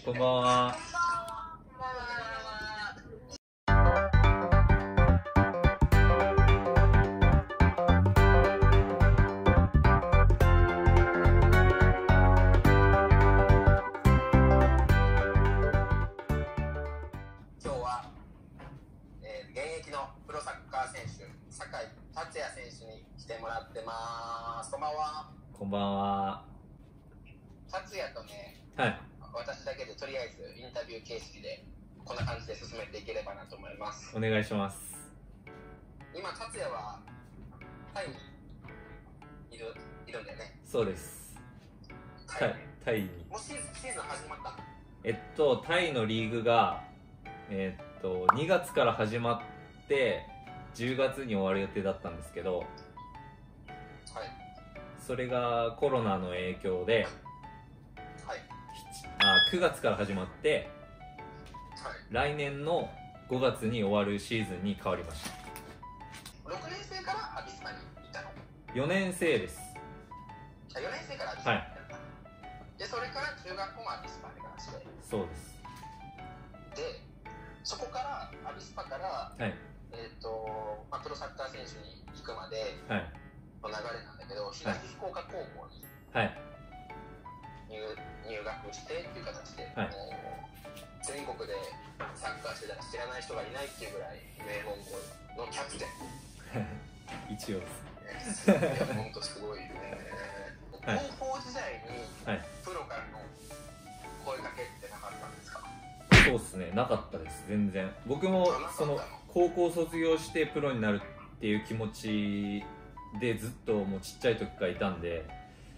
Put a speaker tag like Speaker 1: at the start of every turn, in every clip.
Speaker 1: こんばんは。
Speaker 2: 今日は、現役のプロサッカー選手、酒井達也選手に来てもらってます。こんばんは。
Speaker 1: こんばんは。
Speaker 2: 達也とね、
Speaker 1: はい。
Speaker 2: 私だけでとりあえずインタビュー形式でこんな感じで進めていければなと思います。
Speaker 1: お願いします。
Speaker 2: 今、達也はタイにいるんだよね。
Speaker 1: そうです。
Speaker 2: タイ
Speaker 1: タイに。
Speaker 2: もうシーズン始まった。
Speaker 1: タイのリーグが、2月から始まって10月に終わる予定だったんですけど、
Speaker 2: はい。
Speaker 1: それがコロナの影響で、
Speaker 2: はい。
Speaker 1: 9月から始まって
Speaker 2: はい。
Speaker 1: 来年の5月に終わるシーズンに変わりました。
Speaker 2: 6年生からアビスパに行ったの
Speaker 1: 4年生です。
Speaker 2: 4年生からアビスパに行ったの、で、それから中学校もアビスパに関して。
Speaker 1: そうです。
Speaker 2: で、そこからアビスパから、
Speaker 1: はい。
Speaker 2: プロサッカー選手に行くまでの流れなんだけど、東福岡高校に
Speaker 1: はい。
Speaker 2: 入学してっていう形で、
Speaker 1: はい。
Speaker 2: 全国でサッカーしてたら知らない人がいないっていうぐらい名門校のキャプテン
Speaker 1: 一応で
Speaker 2: す。いや、ほんとすごいよね。
Speaker 1: はい、
Speaker 2: 高校時代にプロからの声かけってなかったんですか？
Speaker 1: そうっすね、なかったです、全然。僕もその高校卒業してプロになるっていう気持ちでずっともうちっちゃい時からいたんで、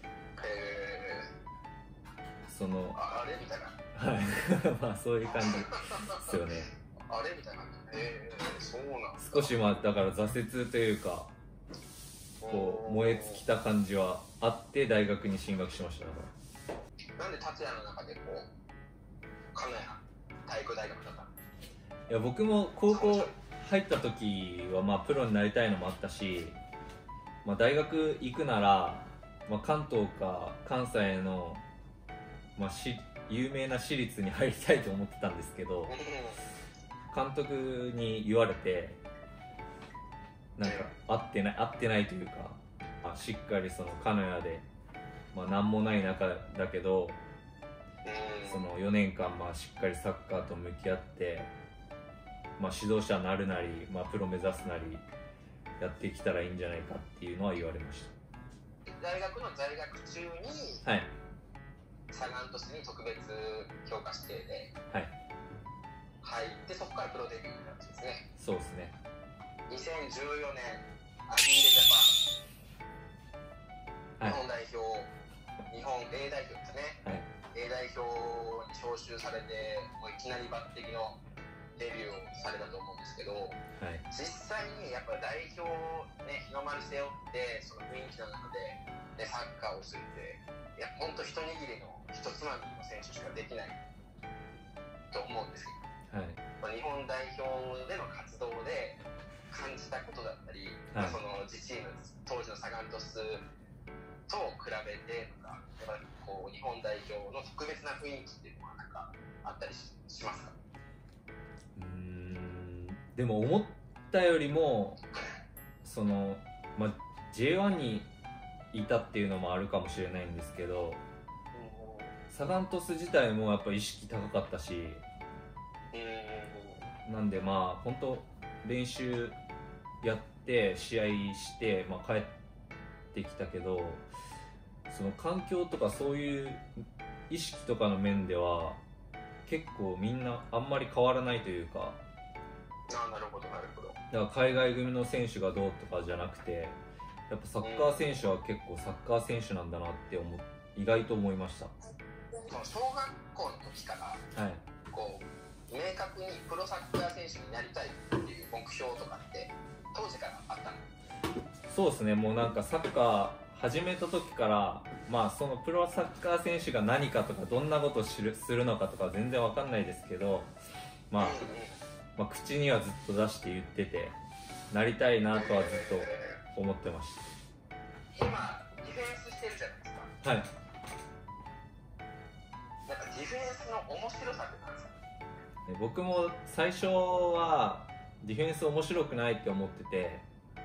Speaker 1: その
Speaker 2: あれみたいな。
Speaker 1: はいまあそういう感じですよね。
Speaker 2: あれみたいな。そうなんですか。
Speaker 1: 少しだから挫折というか、こう燃え尽きた感じはあって大学に進学しました。だか
Speaker 2: らなんで達也の中でこう金谷体育大学だったの？
Speaker 1: いや、僕も高校入った時はプロになりたいのもあったし、大学行くなら、関東か関西の、有名な私立に入りたいと思ってたんですけど、監督に言われて、なんか合ってないというか、しっかりその金谷で、何もない中だけど、その4年間しっかりサッカーと向き合って、指導者になるなり、プロ目指すなりやってきたらいいんじゃないかっていうのは言われました。
Speaker 2: 大学の在学中に、
Speaker 1: はい、
Speaker 2: サガン鳥栖に特別強化指定で
Speaker 1: はい
Speaker 2: 入って、そこからプロデビューなんですね。
Speaker 1: そうですね。
Speaker 2: 2014年アギーレジャパン、日本代表、日本 A 代表ですね、
Speaker 1: はい、
Speaker 2: A 代表に招集されて、もういきなり抜擢のデビューをされたと思うんですけど、
Speaker 1: はい、
Speaker 2: 実際にやっぱ代表を、日の丸背負って、その雰囲気の中で、サッカーをするって、いや本当一握りの一つまみの選手しかできないと思うんですよ。はい、日本代表での活動で感じたことだったり、はい、その自チーム当時のサガン鳥栖と比べてとか、やっぱりこう日本代表の特別な雰囲気っていうのはなんかあったり しますか？
Speaker 1: でも思ったよりもその、J1 にいたっていうのもあるかもしれないんですけど、サガン鳥栖自体もやっぱ意識高かったし、なんで本当練習やって試合して、帰ってきたけど、その環境とかそういう意識とかの面では結構みんなあんまり変わらないというか。
Speaker 2: なるほどなるほど。
Speaker 1: だから海外組の選手がどうとかじゃなくて、やっぱサッカー選手は結構サッカー選手なんだなって意外と思いました。
Speaker 2: 小学校の時から、
Speaker 1: はい、
Speaker 2: こう明確にプロサッカー選手になりたいっていう目標とかって当時からあったの？
Speaker 1: そうですね、もうなんかサッカー始めた時から、そのプロサッカー選手が何かとかどんなことをするのかとか全然わかんないですけど、口にはずっと出して言ってて、なりたいなとはずっと思ってました。
Speaker 2: 今ディフェンスしてるじゃないですか。
Speaker 1: はい。
Speaker 2: なんかディフフェンスの面白さって何ですか？
Speaker 1: 僕も最初はディフェンス面白くないって思ってて、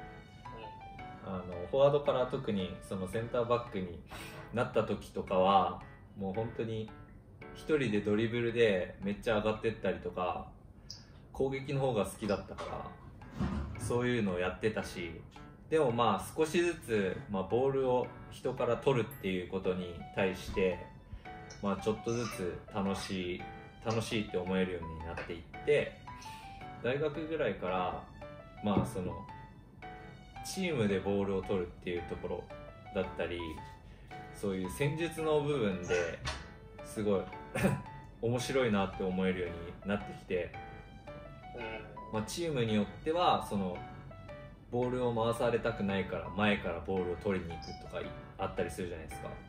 Speaker 1: フォワードから特にそのセンターバックになった時とかはもう本当に一人でドリブルでめっちゃ上がってったりとか、攻撃の方が好きだったからそういうのをやってたし、でもまあ少しずつ、ボールを人から取るっていうことに対して、ちょっとずつ楽しいって思えるようになっていって、大学ぐらいからそのチームでボールを取るっていうところだったり、そういう戦術の部分ですごい面白いなって思えるようになってきて、チームによってはそのボールを回されたくないから前からボールを取りに行くとかあったりするじゃないですか。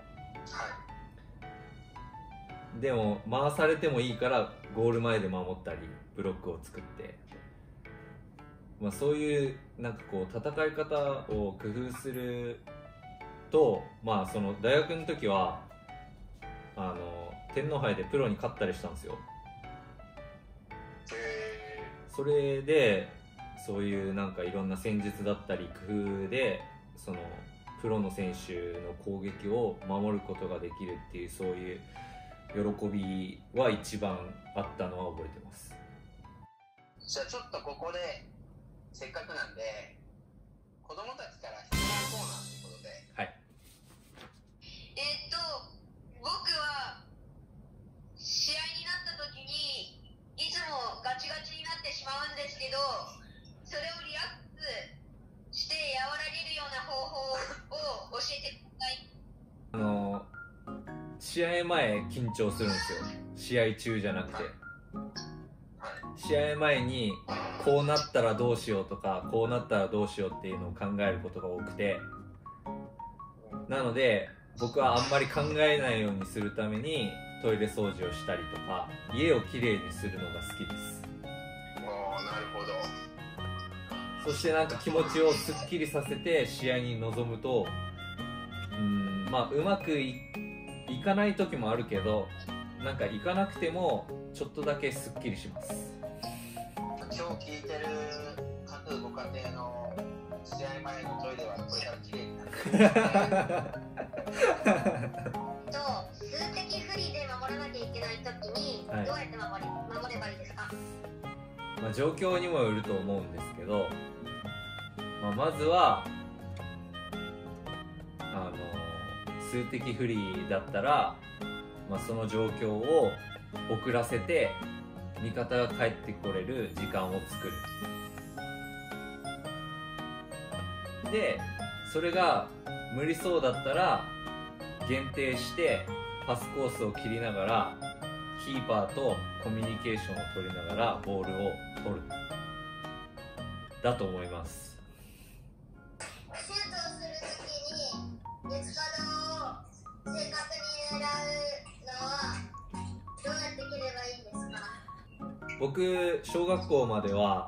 Speaker 1: でも回されてもいいからゴール前で守ったりブロックを作って、そういうなんかこう戦い方を工夫すると、その大学の時は天皇杯でプロに勝ったりしたんですよ。それでそういうなんかいろんな戦術だったり工夫でそのプロの選手の攻撃を守ることができるっていう、そういう喜びは一番あったのは覚えてます。
Speaker 2: じゃあちょっとここでせっかくなんで子供たちから質問コーナーということで、
Speaker 1: はい。
Speaker 3: 僕は試合になった時にいつもガチガチになってしまうんですけど、それをリラックスして和らげるような方法を教えてください。
Speaker 1: 試合前緊張するんですよ。試合中じゃなくて、試合前にこうなったらどうしようとかこうなったらどうしようっていうのを考えることが多くて、なので僕はあんまり考えないようにするためにトイレ掃除をしたりとか家をきれいにするのが好きです。
Speaker 2: なるほど。
Speaker 1: そしてなんか気持ちをすっきりさせて試合に臨むと、うまくいかない時もあるけど、なんかいかなくてもちょっとだけすっきりします。
Speaker 2: 今日聞いてる各ご家庭の試合前のトイレはこれからきれいになってるんですね。
Speaker 3: 数的不利で守らなきゃいけない時にどうやって守ればいいですか？
Speaker 1: 状況にもよると思うんですけど、まずは数的不利だったら、その状況を遅らせて味方が帰ってこれる時間を作る。でそれが無理そうだったら限定してパスコースを切りながらキーパーとコミュニケーションを取りながらボールを取るだと思います。
Speaker 3: シュートをするときに鉄角を正確に狙うのはどうやって切ればいいんですか？
Speaker 1: 僕小学校までは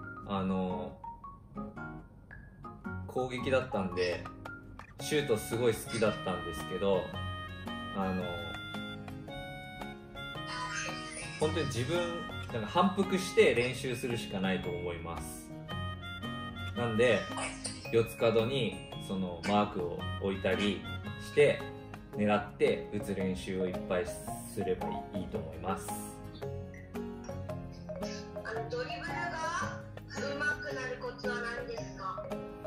Speaker 1: 攻撃だったんでシュートすごい好きだったんですけど、本当に自分なんか反復して練習するしかないと思います。なんで四つ角にそのマークを置いたりして狙って打つ練習をいっぱいすればいいと思います。
Speaker 3: ドリブルが上手くなるコツは何ですか？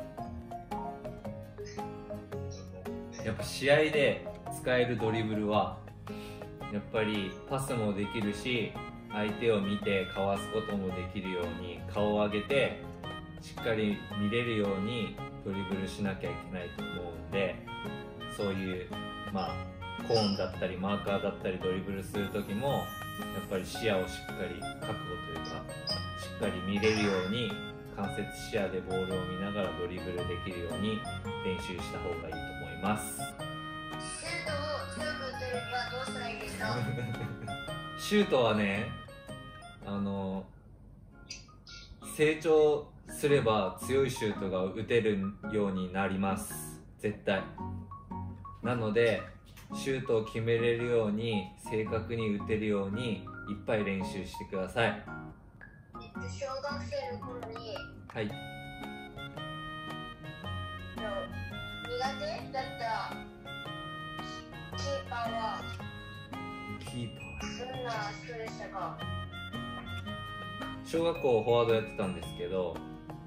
Speaker 1: やっぱ試合で使えるドリブルはやっぱりパスもできるし、相手を見てかわすこともできるように顔を上げてしっかり見れるようにドリブルしなきゃいけないと思うんで、そういうコーンだったりマーカーだったりドリブルする時もやっぱり視野をしっかり確保というかしっかり見れるように間接視野でボールを見ながらドリブルできるように練習した方がいいと思います。
Speaker 3: シュートを強く打てるにはどうしたらいいですか？
Speaker 1: シュートはね、成長すれば強いシュートが打てるようになります。絶対。なのでシュートを決めれるように正確に打てるようにいっぱい練習してください。
Speaker 3: 小学生の頃に
Speaker 1: はい。
Speaker 3: 苦手だったキーパーは
Speaker 1: キーパー。
Speaker 3: どんな人でしたか？
Speaker 1: 小学校フォワードやってたんですけど、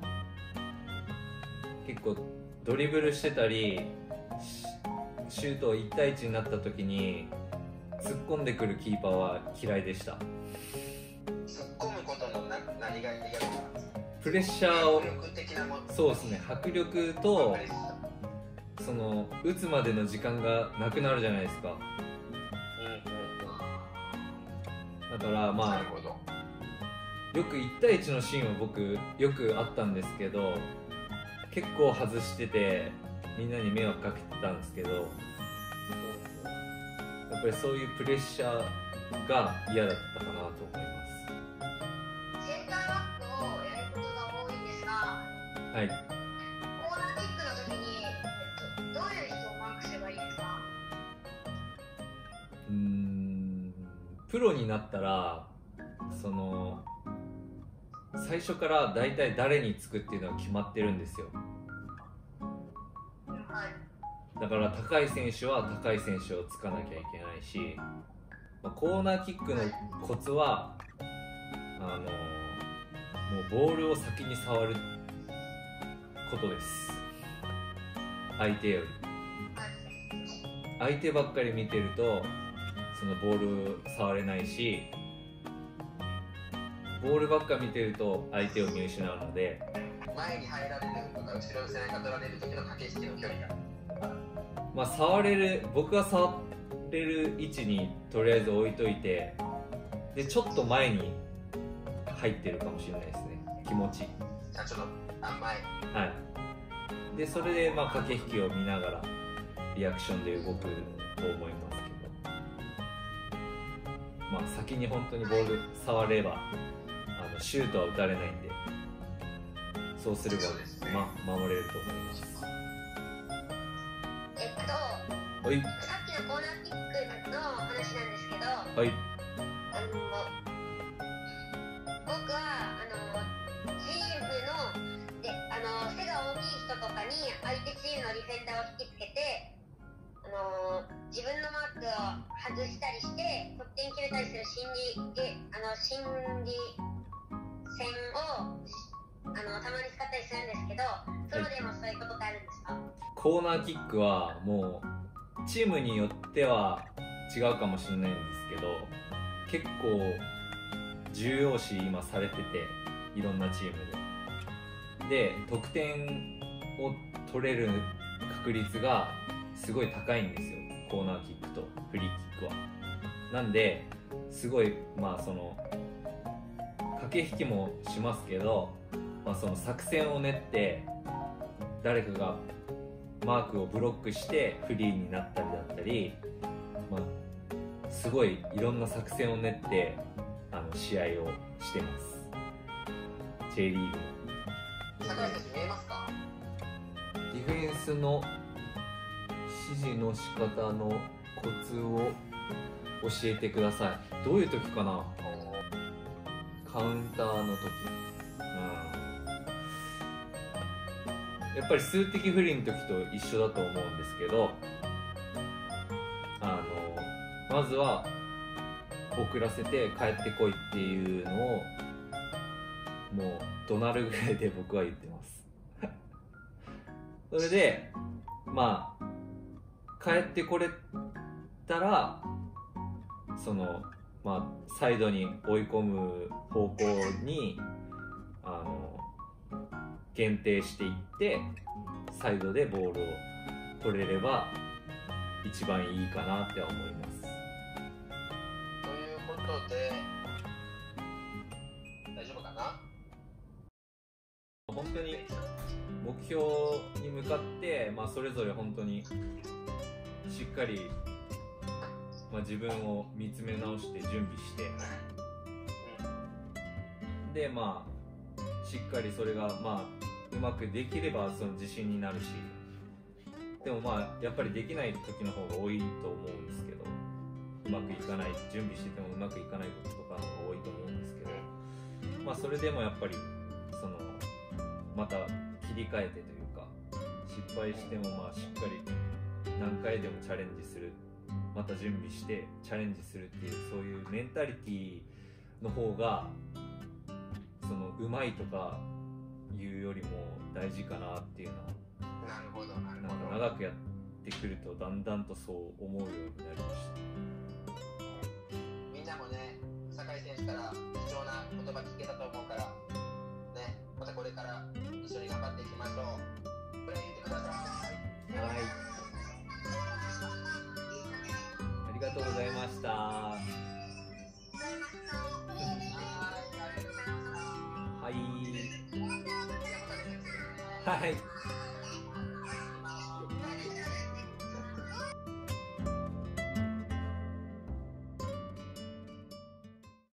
Speaker 1: 結構ドリブルしてたりシュート1対1になった時に突っ込んでくるキーパーは嫌いでした。
Speaker 2: 突っ込むことの何が苦手なんですか？
Speaker 1: プレッシャーを、
Speaker 2: 迫力的なもの。
Speaker 1: そうですね、迫力とその打つまでの時間がなくなるじゃないですか。だからまあ
Speaker 2: なるほど。
Speaker 1: よく1対1のシーンは僕よくあったんですけど、結構外しててみんなに迷惑かけてたんですけど、やっぱりそういうプレッシャーが嫌だったかなと思います。
Speaker 3: センターバックをやることが多いんですが、
Speaker 1: はい。
Speaker 3: コーナーキックの時に、どういう人をマークすればいいですか？
Speaker 1: プロになったらその最初から大体誰につくっていうのは決まってるんですよ。
Speaker 3: はい。
Speaker 1: だから高い選手は高い選手をつかなきゃいけないし、コーナーキックのコツはもうボールを先に触ることです。相手より。相手ばっかり見てるとそのボール触れないし、ボールばっか見てると相手を見失うので、
Speaker 2: 前に入られるとか後ろに背中取られる時の駆け引きの距離が、
Speaker 1: まあ触れる、僕が触れる位置にとりあえず置いといて、でちょっと前に入ってるかもしれないですね、気持ち。
Speaker 2: じゃあちょっと前。
Speaker 1: はい。でそれでまあ駆け引きを見ながらリアクションで動くと思いますけど、まあ先に本当にボール触ればシュートは打たれないんで、そうすれば、守れると思います。はい。
Speaker 3: さっきのコーナーキックの話なんですけど、
Speaker 1: はい。
Speaker 3: 僕はチームので背が大きい人とかに相手チームのディフェンダーを引きつけて、自分のマークを外したりして得点決めたりする心理戦をたまに使ったりするんですけど、プロでもそういうことってあるんですか？
Speaker 1: コーナーキックはもうチームによっては違うかもしれないんですけど、結構重要視今されてて、いろんなチームで得点を取れる確率がすごい高いんですよ、コーナーキックとフリーキックは。なんですごいその駆け引きもしますけど、その作戦を練って誰かがマークをブロックしてフリーになったりだったり、すごいいろんな作戦を練って試合をしてます、J リーグ。
Speaker 2: 坂井選手見えますか？
Speaker 1: ディフェンスの指示の仕方のコツを教えてください。どういう時かな？カウンターの時、やっぱり数的不利の時と一緒だと思うんですけど、まずは遅らせて帰ってこいっていうのをもう怒鳴るぐらいで僕は言ってますそれで帰ってこれたらサイドに追い込む方向に限定していって、サイドでボールを取れれば一番いいかなって思います。
Speaker 2: ということで大丈夫かな？
Speaker 1: 本当に目標に向かって、それぞれ本当にしっかり、自分を見つめ直して準備して、でしっかりそれがうまくできればその自信になるし、 でもまあやっぱりできない時の方が多いと思うんですけど、うまくいかない、準備しててもうまくいかないこととかの方が多いと思うんですけど、まあそれでもやっぱりそのまた切り替えてというか、失敗してもまあしっかり何回でもチャレンジする、また準備してチャレンジするっていう、そういうメンタリティの方がそのうまいとかいうよりも大事かなっていうのは、
Speaker 2: なるほどなる
Speaker 1: なん
Speaker 2: ほど。
Speaker 1: か長くやってくるとだんだんとそう思うようになりました。
Speaker 2: みんなもね、酒井選手から貴重な言葉聞けたと思うからね、またこれから一緒に頑張っていきましょう。プレー言ってください。
Speaker 1: はい、ありがとうございました。
Speaker 2: はい、ありがとうございました。
Speaker 1: はい、
Speaker 2: じゃあまたね。
Speaker 1: はい。